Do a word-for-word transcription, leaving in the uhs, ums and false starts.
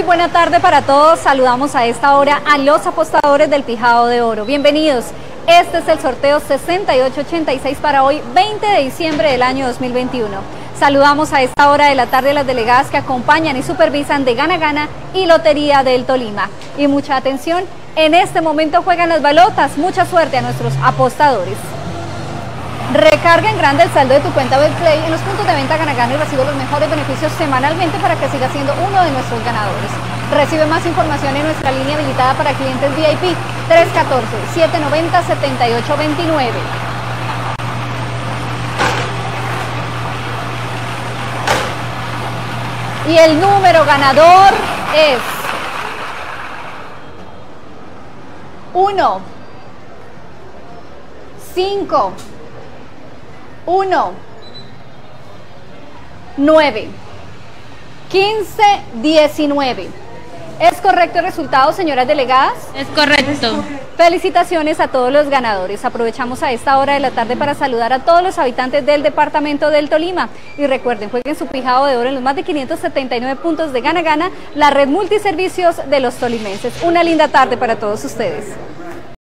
Muy buena tarde para todos. Saludamos a esta hora a los apostadores del Pijao de Oro. Bienvenidos. Este es el sorteo sesenta y ocho ochenta y seis para hoy, veinte de diciembre del año dos mil veintiuno. Saludamos a esta hora de la tarde a las delegadas que acompañan y supervisan de Gana Gana y Lotería del Tolima. Y mucha atención, en este momento juegan las balotas. Mucha suerte a nuestros apostadores. Recarga en grande el saldo de tu cuenta Betplay en los puntos de venta Gana Gana y recibe los mejores beneficios semanalmente para que sigas siendo uno de nuestros ganadores. Recibe más información en nuestra línea habilitada para clientes V I P tres uno cuatro, siete nueve cero, siete ocho dos nueve. Y el número ganador es uno, cinco, uno, nueve, quince, diecinueve. ¿Es correcto el resultado, señoras delegadas? Es correcto. Felicitaciones a todos los ganadores. Aprovechamos a esta hora de la tarde para saludar a todos los habitantes del departamento del Tolima. Y recuerden, jueguen su Pijao de Oro en los más de quinientos setenta y nueve puntos de Gana Gana, la red multiservicios de los tolimenses. Una linda tarde para todos ustedes.